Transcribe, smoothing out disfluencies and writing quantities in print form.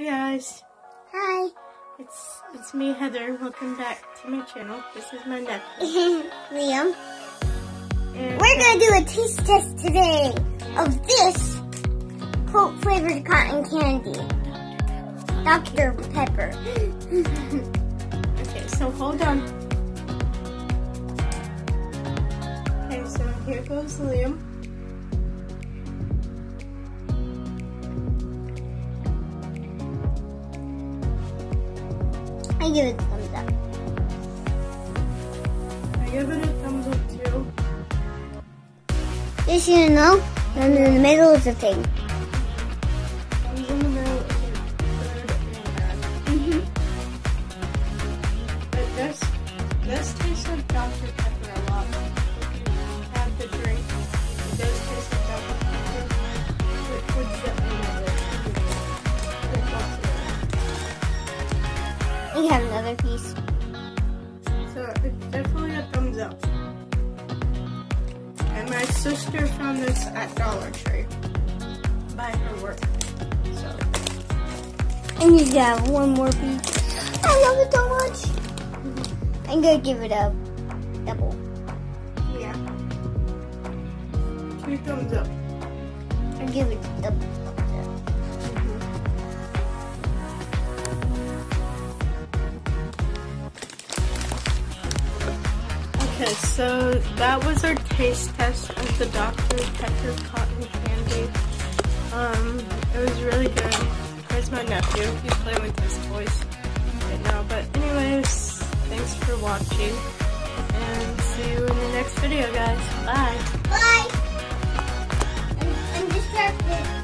Hi guys. Hi. It's me, Heather. Welcome back to my channel. This is my nephew. Liam. And We're going to do a taste test today of this Coke flavored cotton candy. Dr. Pepper. okay, so hold on. Okay, so here goes Liam. I give it a thumbs up. I give it a thumbs up too. Just so you know, and in the middle is a thing. Thumbs in the middle is good and bad. But this tastes like Dr. Pepper a lot. If you have the drink, it does taste like Dr. Pepper. Which the end of it. We have another piece. So it's definitely a thumbs up. And my sister found this at Dollar Tree by her work. So And you got one more piece. I love it so much. I'm going to give it a double. yeah. 2 thumbs up. I'll give it a double thumbs up. Okay, so that was our taste test of the Dr. Pepper cotton candy. It was really good. There's my nephew. He's playing with his toys right now. But anyways, thanks for watching. And see you in the next video, guys. Bye. Bye. I'm distracted.